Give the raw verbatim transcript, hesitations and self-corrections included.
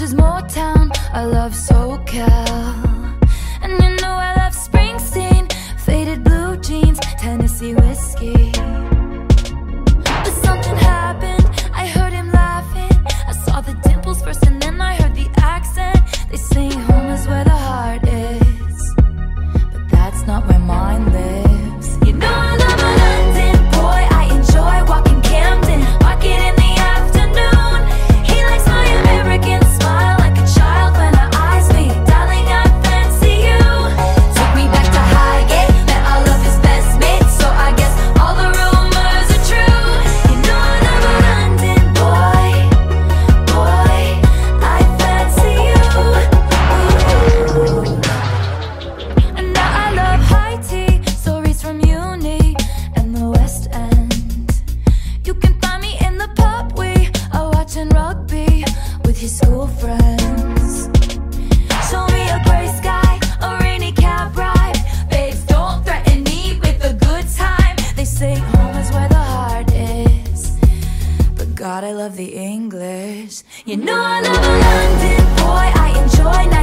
is Motown, I love SoCal. And you know I love Springsteen, faded blue jeans, Tennessee whiskey. But something happened, I heard him laughing. I saw the dimples first and then I heard the accent. They say home is where the heart is, but that's not where mine lives. You know I love a London boy, I enjoy walking Camden Market in the afternoon. He likes my American smile, like a child when our eyes meet. Darling, I fancy you. Took me back to Highgate, met all of his best mates, so I guess all the rumors are true. You know I love a London boy, boy, I fancy you. Ooh. And now I love high tea, stories from uni and the West End. You can find me in the pub, we are watching rugby with his school friends. Show me a gray sky, a rainy cab ride. Babes, don't threaten me with a good time. They say home is where the heart is, but God, I love the English. You know I love a London boy, I enjoy night